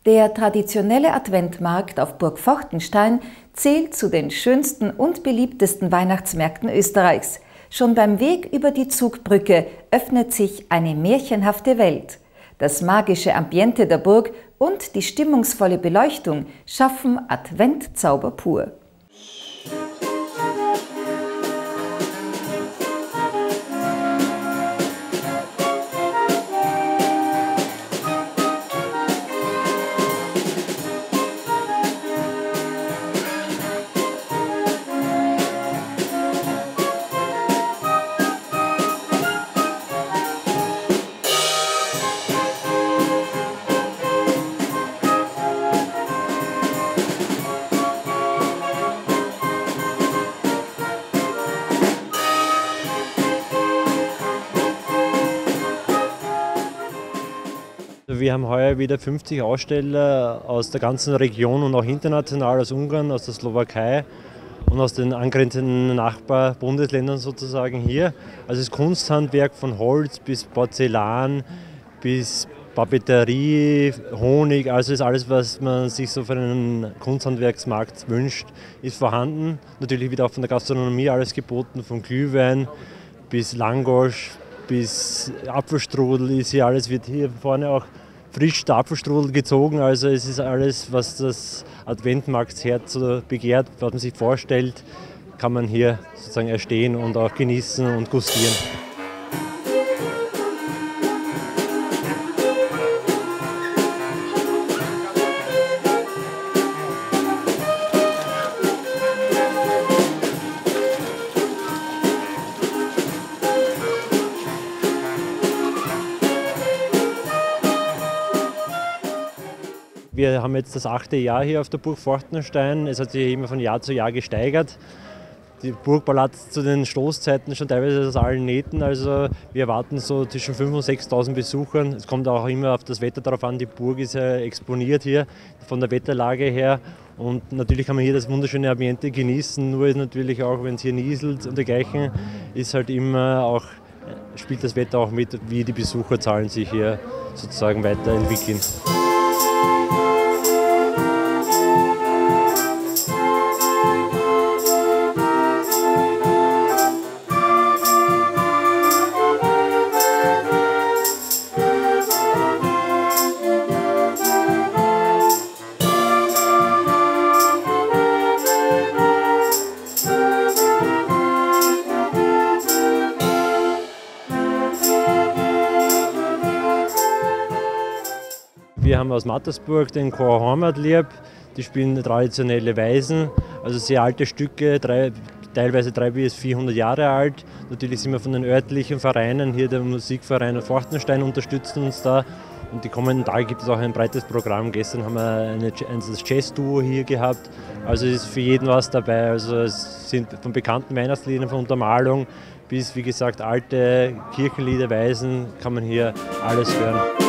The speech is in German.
Der traditionelle Adventmarkt auf Burg Forchtenstein zählt zu den schönsten und beliebtesten Weihnachtsmärkten Österreichs. Schon beim Weg über die Zugbrücke öffnet sich eine märchenhafte Welt. Das magische Ambiente der Burg und die stimmungsvolle Beleuchtung schaffen Adventzauber pur. Wir haben heuer wieder 50 Aussteller aus der ganzen Region und auch international aus Ungarn, aus der Slowakei und aus den angrenzenden Nachbarbundesländern sozusagen hier. Also das Kunsthandwerk von Holz bis Porzellan bis Papeterie, Honig, also ist alles, was man sich so für einen Kunsthandwerksmarkt wünscht, ist vorhanden. Natürlich wird auch von der Gastronomie alles geboten, von Glühwein bis Langosch bis Apfelstrudel ist hier alles, wird hier vorne auch frisch der Apfelstrudel gezogen, also es ist alles, was das Adventmarktsherz so begehrt, was man sich vorstellt, kann man hier sozusagen erstehen und auch genießen und gustieren. Wir haben jetzt das 8. Jahr hier auf der Burg Forchtenstein. Es hat sich immer von Jahr zu Jahr gesteigert. Die Burg ballert zu den Stoßzeiten schon teilweise aus allen Nähten. Also wir erwarten so zwischen 5.000 und 6.000 Besuchern. Es kommt auch immer auf das Wetter darauf an. Die Burg ist ja exponiert hier von der Wetterlage her. Und natürlich kann man hier das wunderschöne Ambiente genießen. Nur ist natürlich auch, wenn es hier nieselt und dergleichen, ist halt immer auch, spielt das Wetter auch mit, wie die Besucherzahlen sich hier sozusagen weiterentwickeln. Wir haben aus Mattersburg den Chor Heimatlieb, die spielen traditionelle Weisen, also sehr alte Stücke, teilweise 300 bis 400 Jahre alt. Natürlich sind wir von den örtlichen Vereinen, hier der Musikverein Forchtenstein unterstützt uns da. Und die kommenden Tage gibt es auch ein breites Programm. Gestern haben wir ein Jazz-Duo hier gehabt, also es ist für jeden was dabei. Also es sind von bekannten Weihnachtsliedern, von Untermalung bis, wie gesagt, alte Kirchenlieder, Weisen, kann man hier alles hören.